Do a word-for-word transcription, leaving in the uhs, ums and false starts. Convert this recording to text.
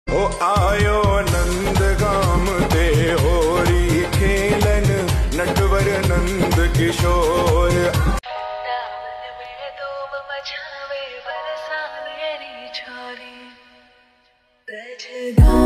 ओ आयो नंद गाम ते होरी खेलन नटवर नंद किशोर। छोरी